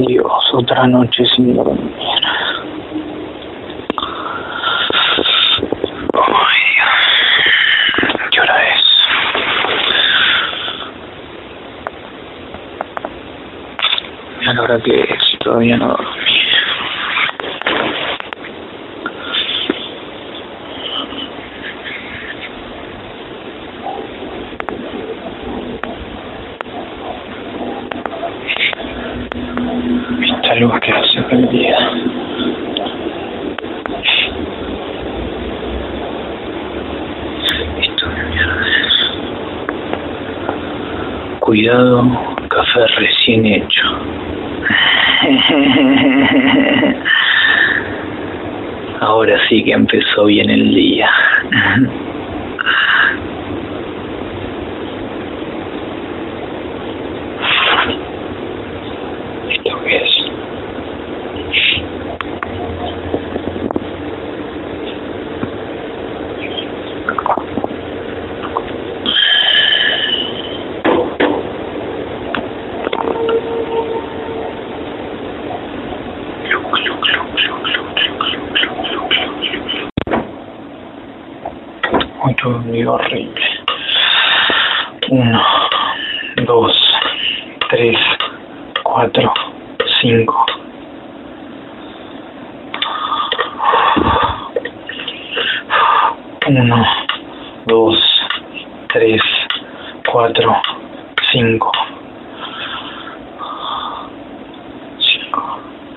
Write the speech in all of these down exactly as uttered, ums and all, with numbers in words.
Dios, otra noche sin dormir. Ay, Dios. ¿Qué hora es? Mira la hora que es, todavía no dormí. Esta luz que hace prendida. Esto qué mierda es. Cuidado, café recién hecho. Ahora sí que empezó bien el día. ¿Esto qué es? Muy horrible. Uno, dos, tres, cuatro, cinco. Uno, dos, tres, cuatro, cinco. Cinco.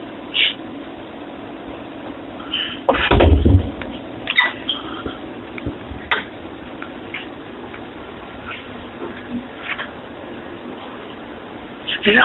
No.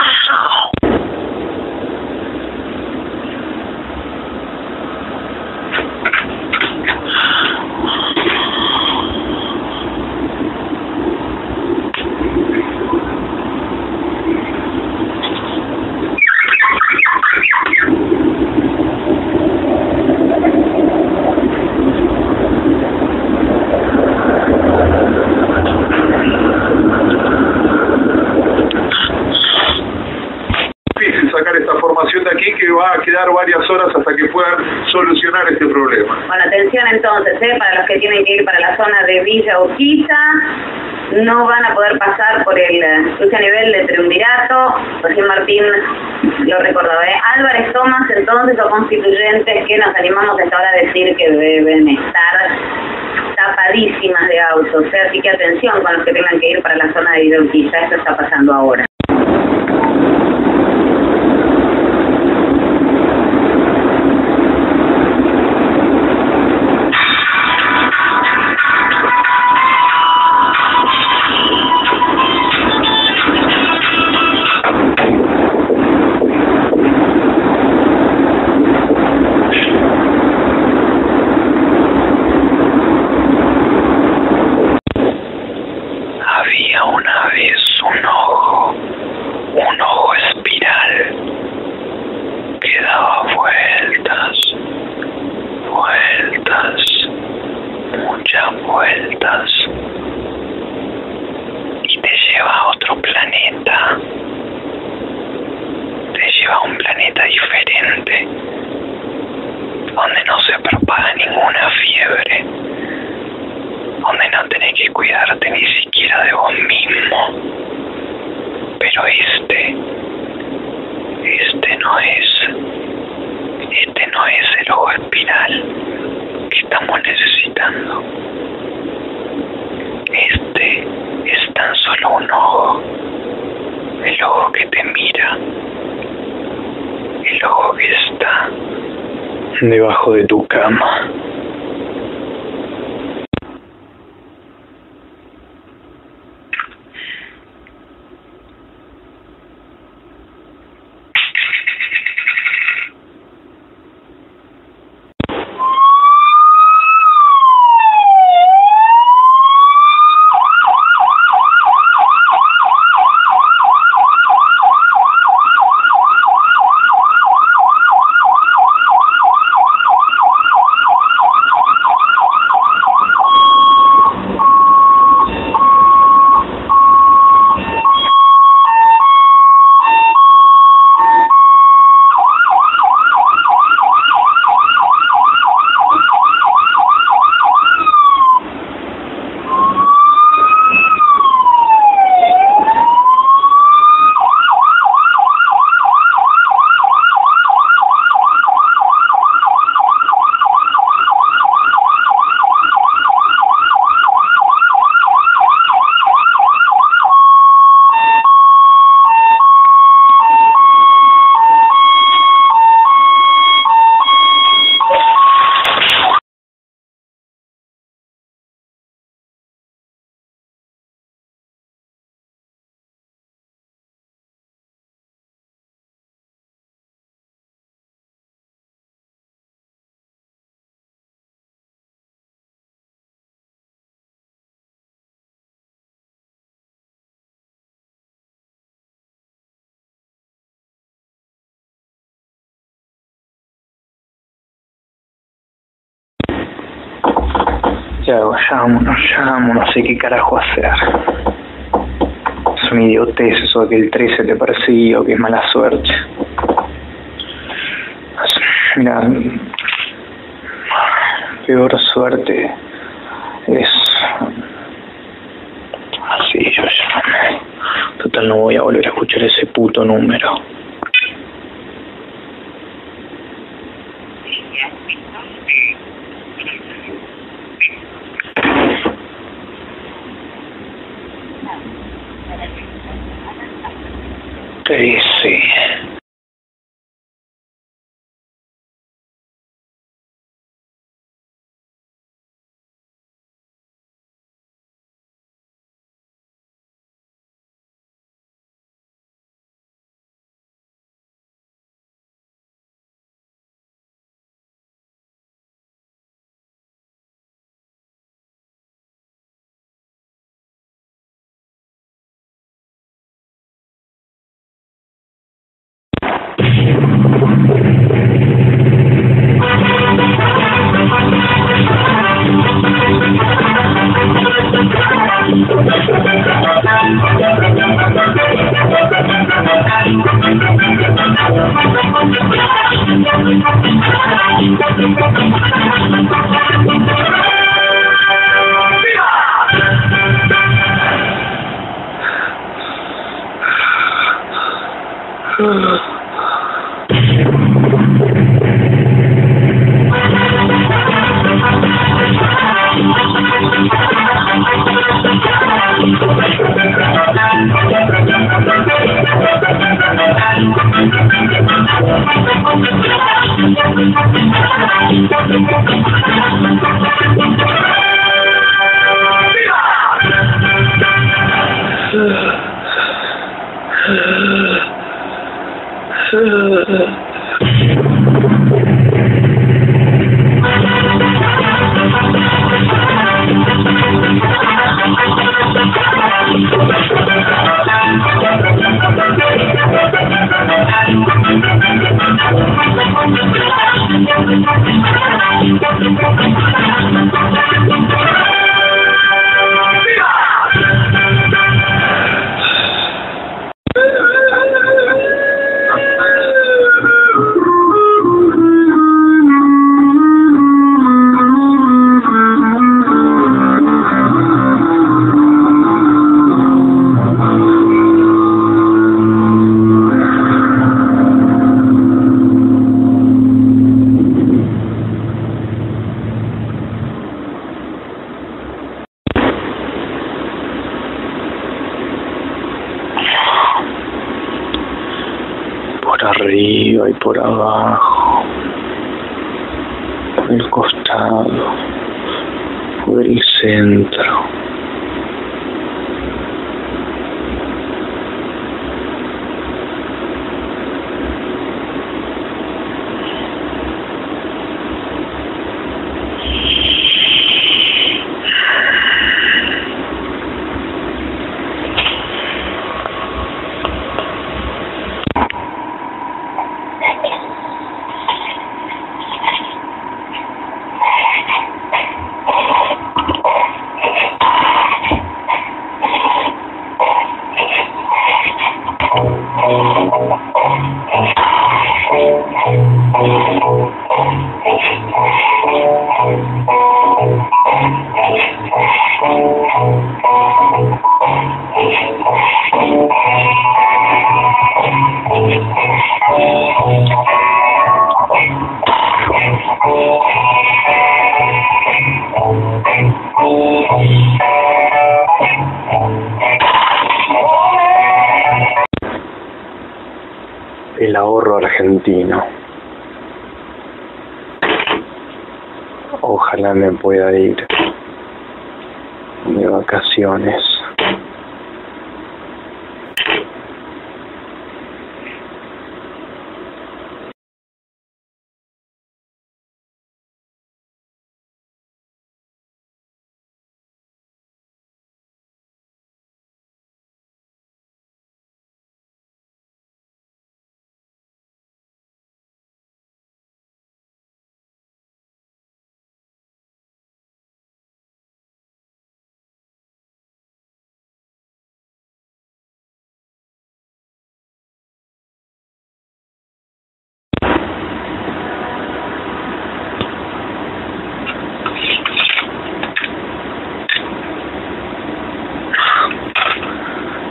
Sacar esta formación de aquí, que va a quedar varias horas hasta que puedan solucionar este problema. Bueno, atención entonces, ¿eh? Para los que tienen que ir para la zona de Villa Urquiza, no van a poder pasar por el cruce a nivel de Triunvirato. Recién Martín lo recordaba, ¿eh? Álvarez Tomás, entonces, o constituyentes que nos animamos hasta ahora a decir que deben estar tapadísimas de autos, ¿eh? Así que atención con los que tengan que ir para la zona de Villa Urquiza, esto está pasando ahora. Había una vez un ojo, un ojo espiral, que daba vueltas, vueltas, muchas vueltas, y te lleva a otro planeta, te lleva a un planeta diferente, donde no se propaga ninguna fiebre, donde no tenés que cuidarte ni siquiera de vos mismo. Pero este, este no es, este no es el ojo espiral que estamos necesitando. Este es tan solo un ojo, el ojo que te mira, el ojo que está debajo de tu cama. ¿Qué hago? Llamo, no llamo, no sé qué carajo hacer. Es una idiotez eso de que el trece te persigue o que es mala suerte. Mira, peor suerte es así, yo llamo. Total, no voy a volver a escuchar ese puto número. trece. Por arriba y por abajo, por el costado, por el centro. El ahorro argentino. Ojalá me pueda ir de vacaciones.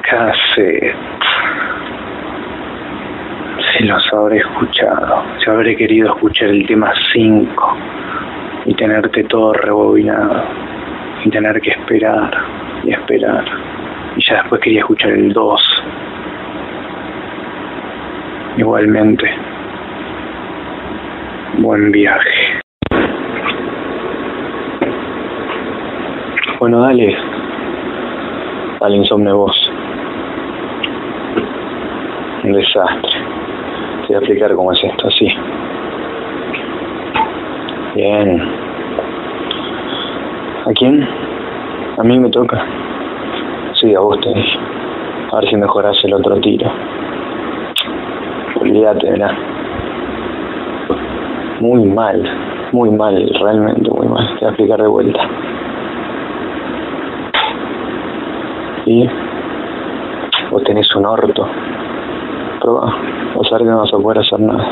cassette. Si los habré escuchado, si habré querido escuchar el tema cinco y tenerte todo rebobinado y tener que esperar y esperar y ya después quería escuchar el dos. Igualmente, buen viaje. Bueno, dale al insomne vos. Un desastre. Te voy a explicar cómo es esto, así. Bien. ¿A quién? A mí me toca. Sí, a vos te dije. A ver si mejorás el otro tiro. Olvídate, ¿verdad? Muy mal, muy mal, realmente muy mal. Te voy a explicar de vuelta. Y vos tenés un orto. Probá, vas a ver que no vas a poder hacer nada.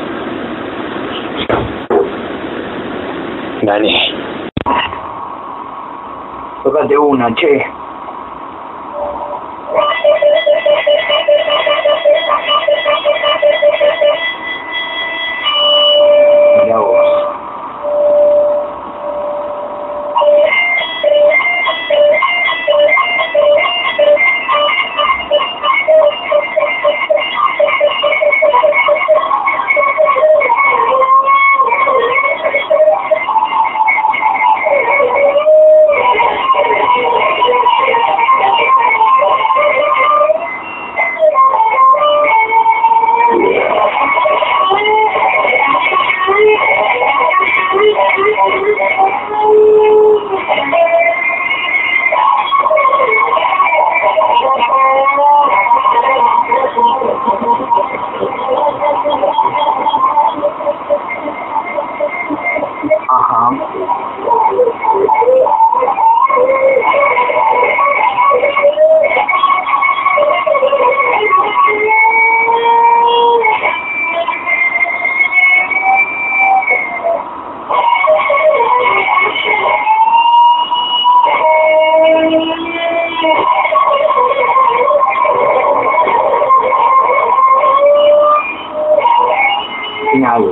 Gané. Tócate una, che. Mirá vos. Ajá. Final.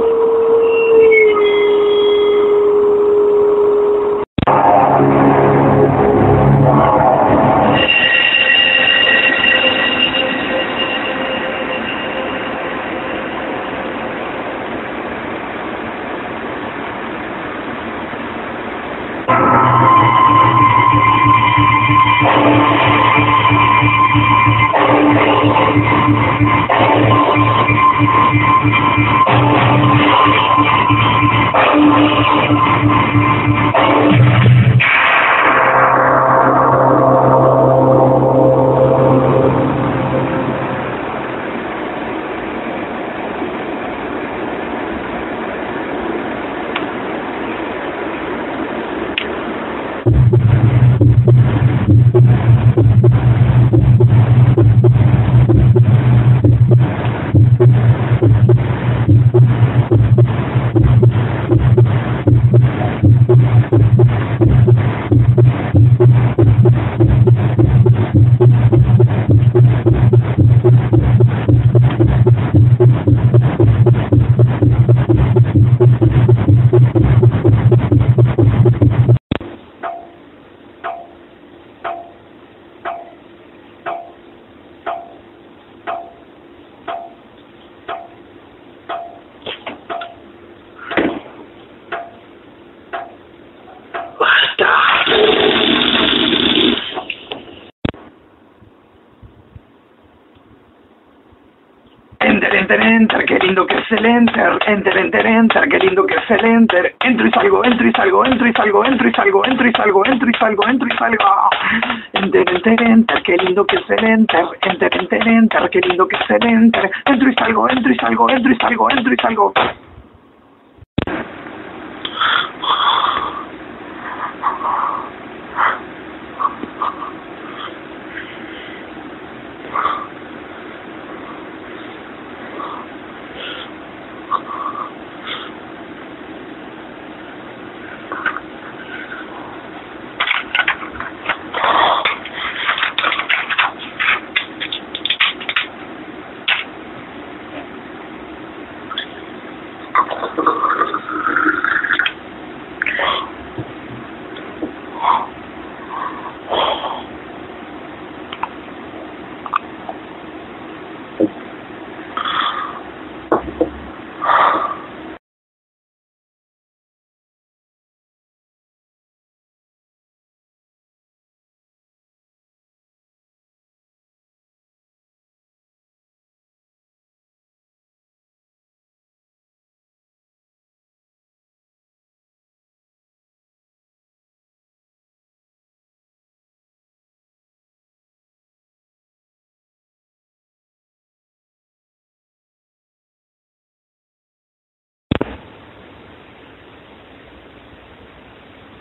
Enter, enter, enter, qué lindo que es el enter. Enter, enter, enter, qué lindo que es el enter. Entro y salgo, entro y salgo, entro y salgo, entro y salgo, entro y salgo, entro y salgo, entro y salgo. Enter, enter, enter, qué lindo que es el enter. Enter, enter, enter, qué lindo que es el enter. Entro y salgo, entro y salgo, entro y salgo, entro y salgo.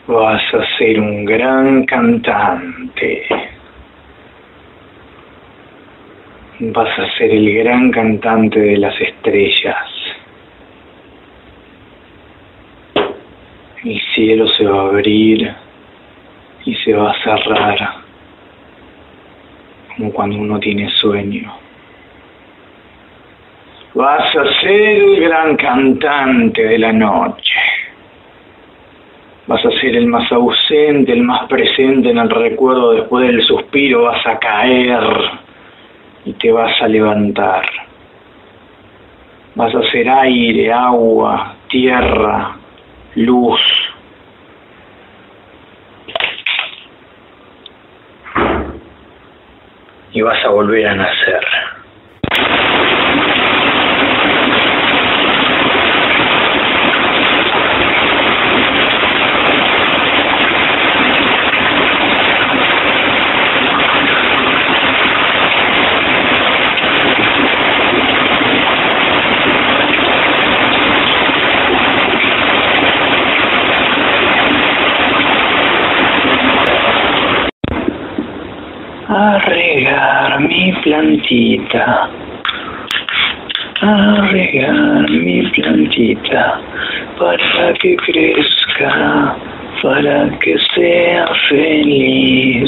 Vas a ser un gran cantante. Vas a ser el gran cantante de las estrellas. El cielo se va a abrir y se va a cerrar, como cuando uno tiene sueño. Vas a ser el gran cantante de la noche. Vas a ser el más ausente, el más presente en el recuerdo. Después del suspiro vas a caer y te vas a levantar. Vas a ser aire, agua, tierra, luz. Y vas a volver a nacer. A regar mi plantita, a regar mi plantita, para que crezca, para que sea feliz.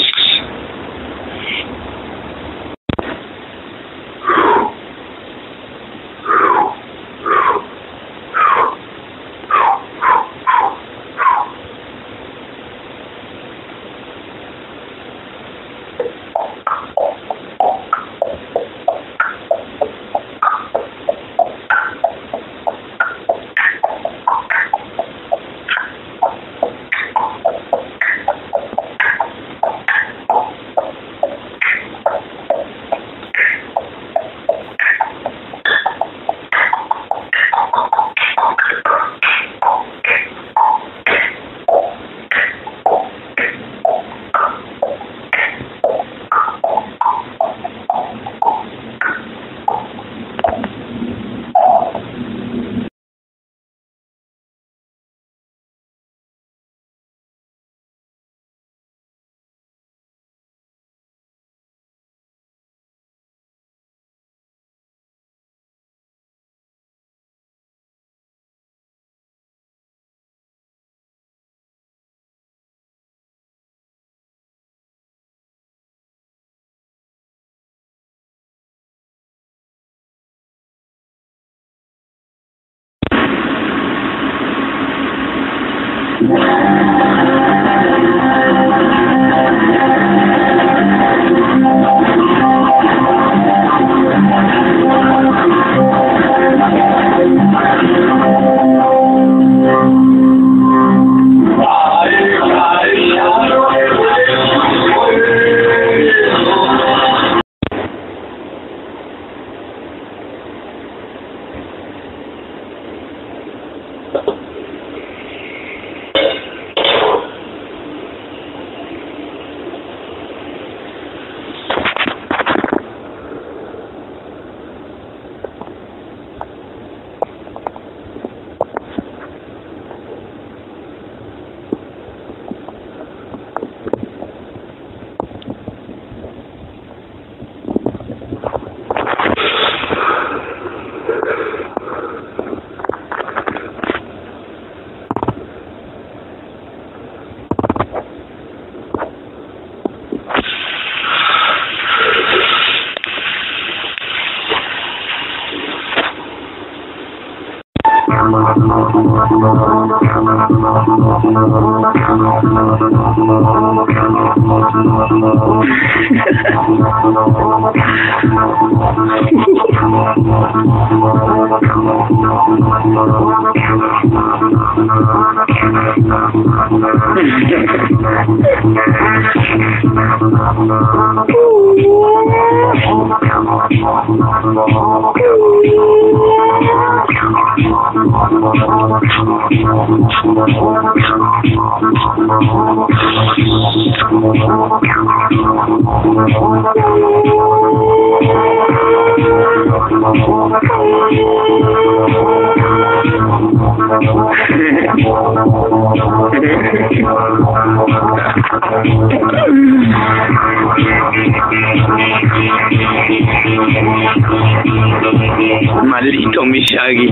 Maldito Miyagi.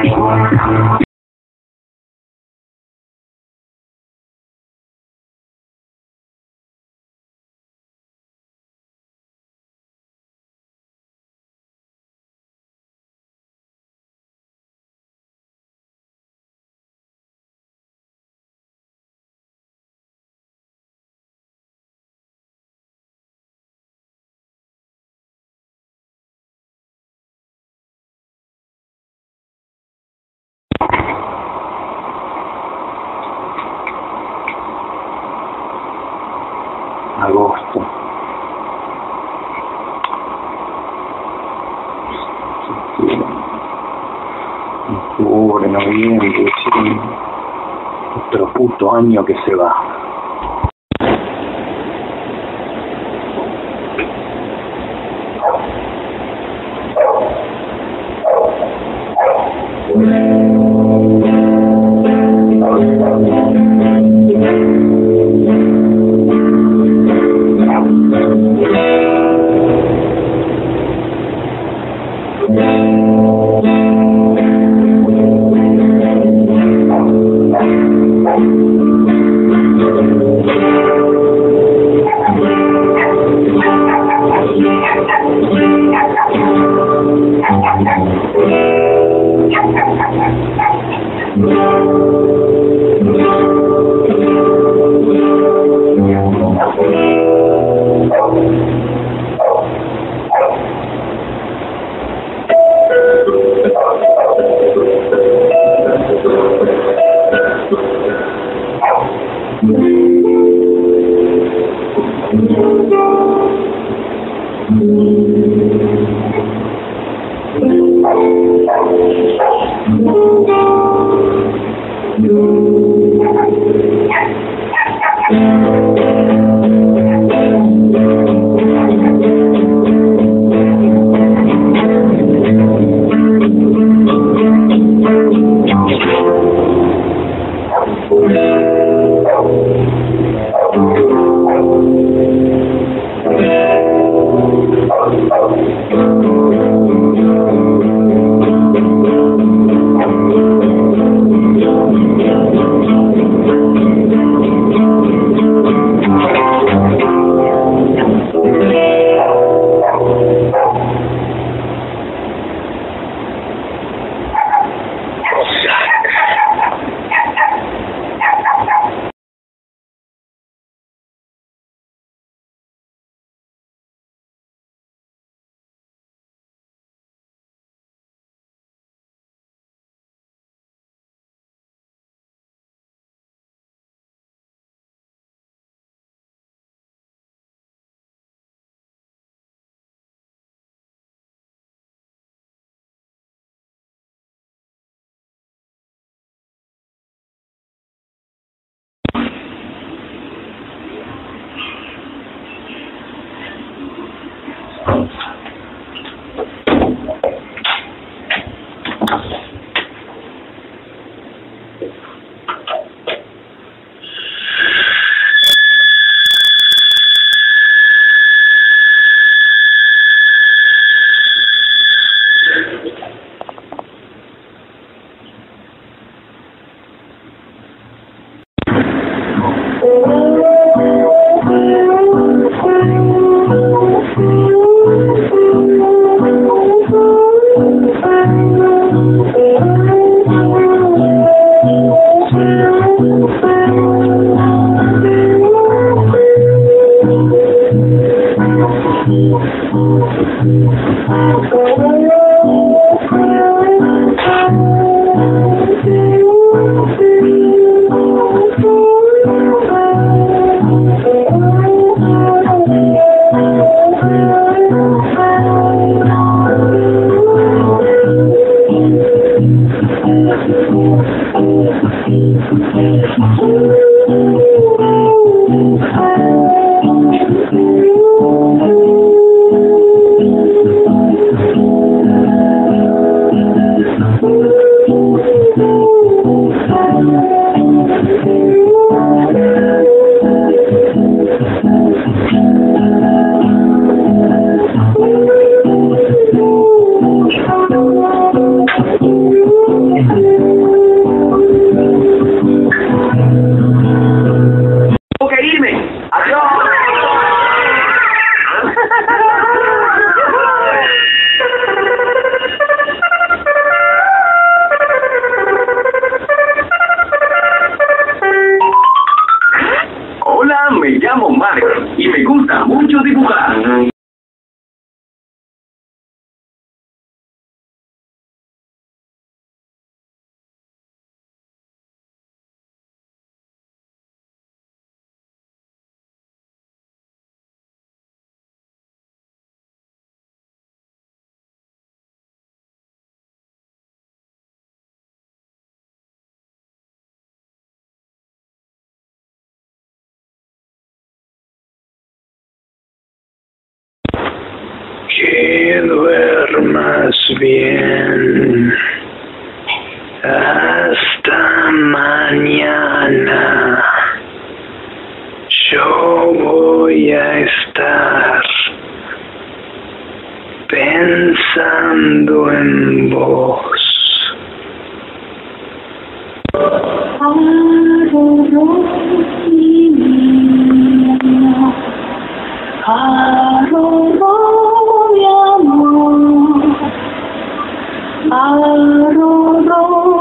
Agosto. Octubre, noviembre, diciembre. Otro puto año que se va. Que duermas bien. Hasta mañana. Yo voy a estar pensando en vos. Aroro, mi niña, aroro, mi amor, aroro,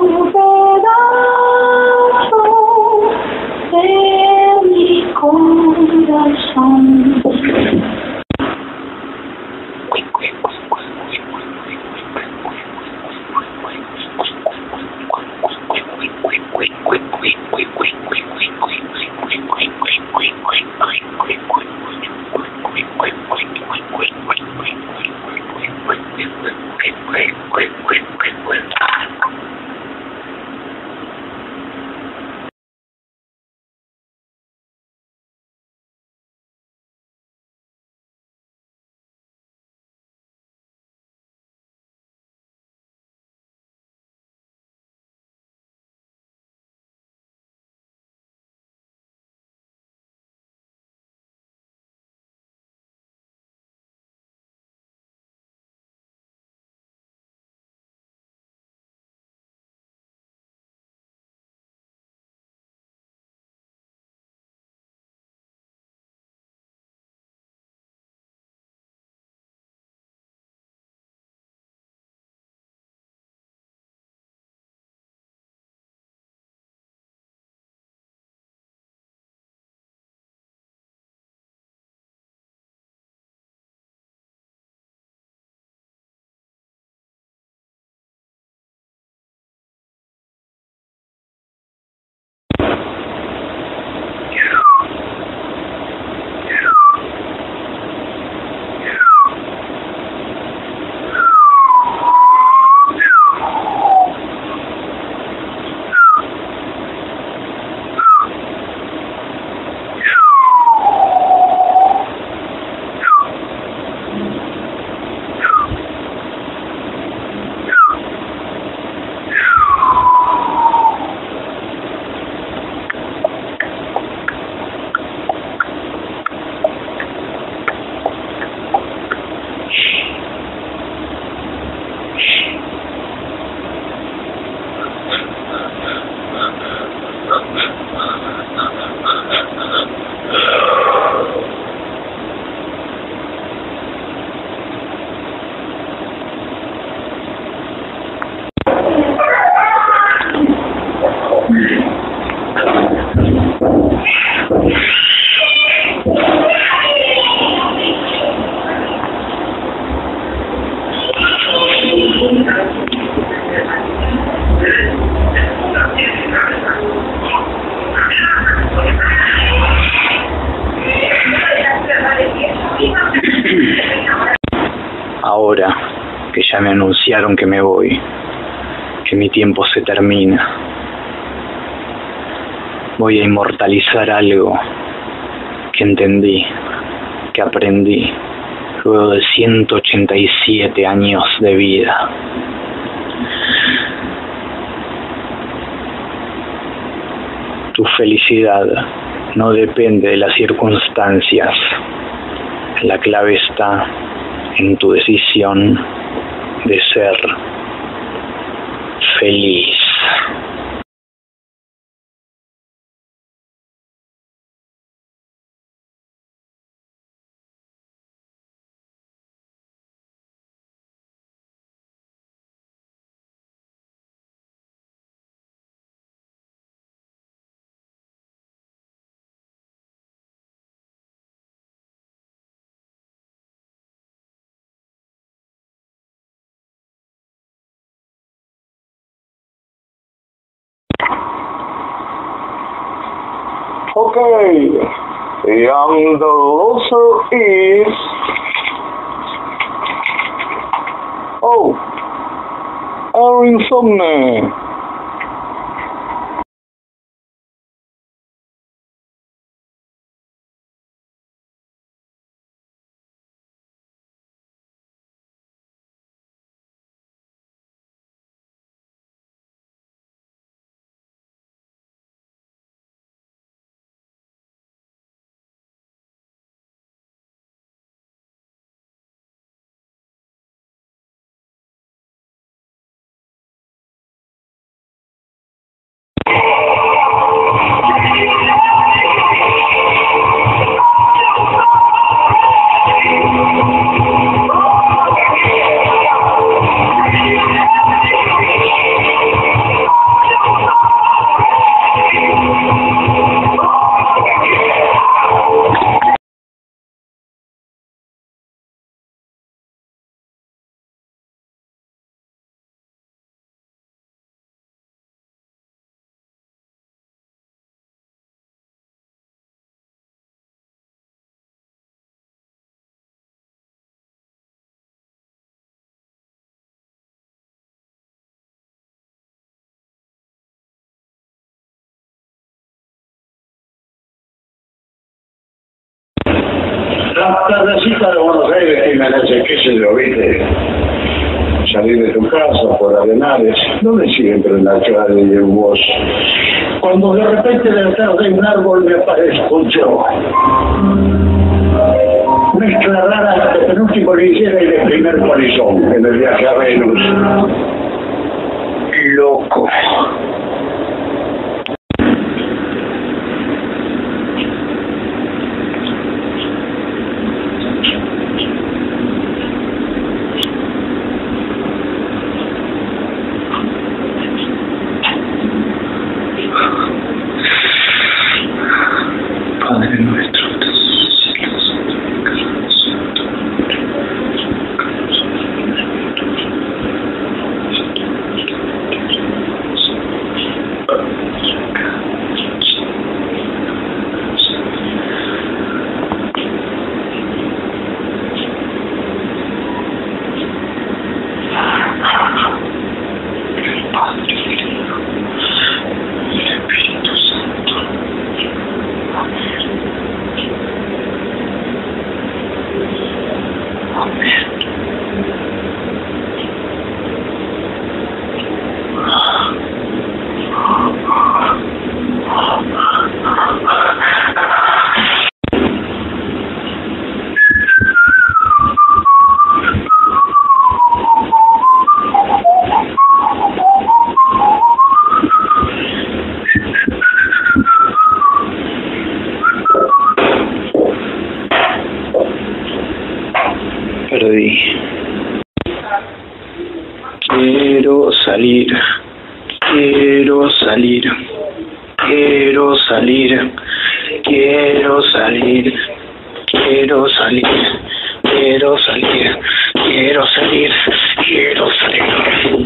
pedazo de mi corazón. Ahora que ya me anunciaron que me voy, que mi tiempo se termina, voy a inmortalizar algo que entendí, que aprendí luego de ciento ochenta y siete años de vida. Tu felicidad no depende de las circunstancias. La clave está en tu decisión de ser feliz. Okay, and the loser is... Oh, Aaron Sumner. La tardecita de Buenos Aires que merece, qué sé yo, viste, salir de tu casa por Arenales, donde siempre en la calle y en vos. Cuando de repente detrás de un árbol me aparezco yo. Mezcla rara de penúltimo ligera y de primer polizón en el viaje a Venus. Loco. Padre nuestro. Perdí. Quiero salir. Quiero salir. Quiero salir. Quiero salir. Quiero salir. Quiero salir. Quiero salir. Quiero salir.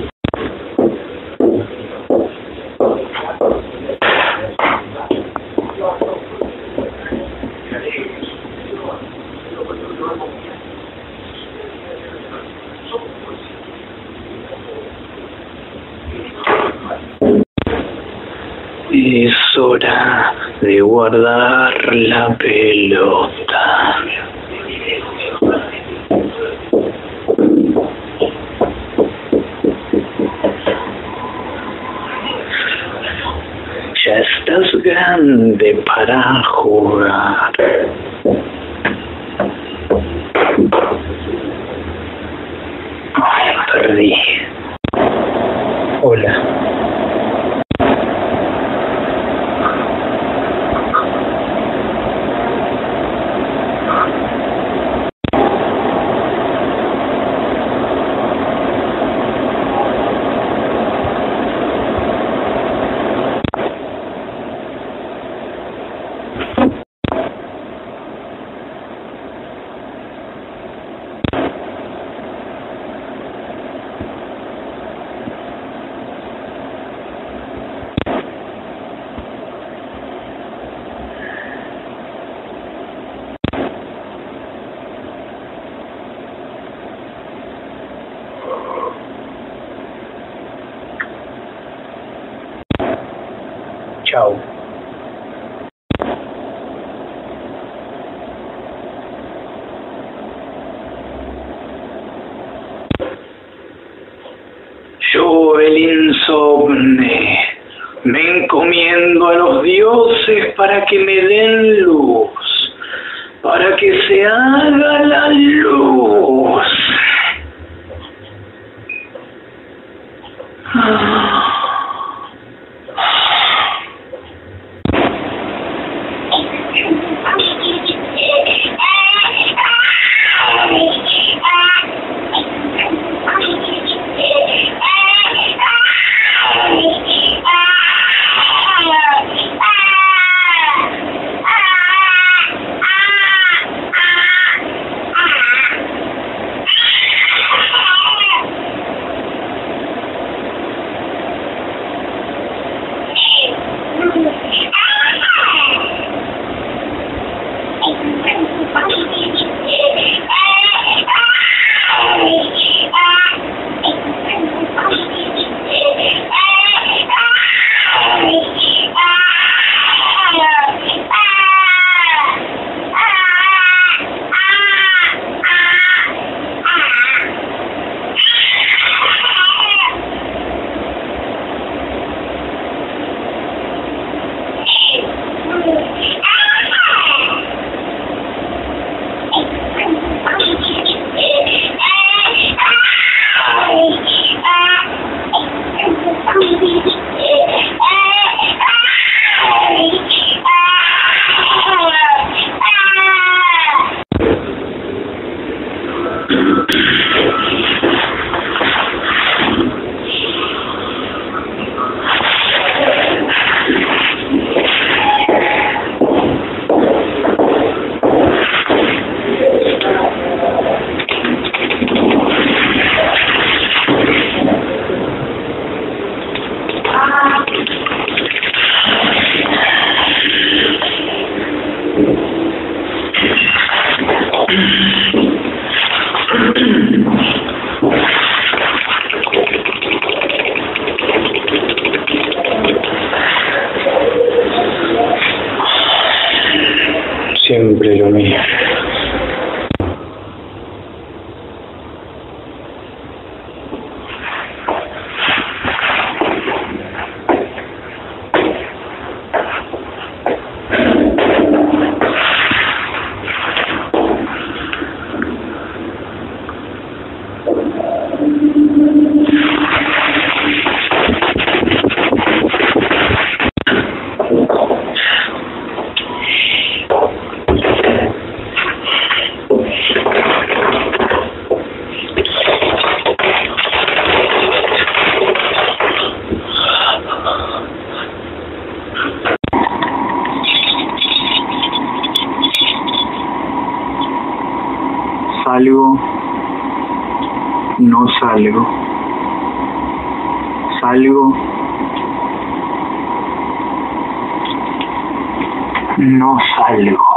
Es hora de guardar la pelota. Ya estás grande para jugar. Ay, perdí. Hola. Chao. Yo, el insomne, me encomiendo a los dioses para que me den luz, para que se haga la luz. Ah. Siempre lo mismo. Salgo, no salgo, salgo, no salgo.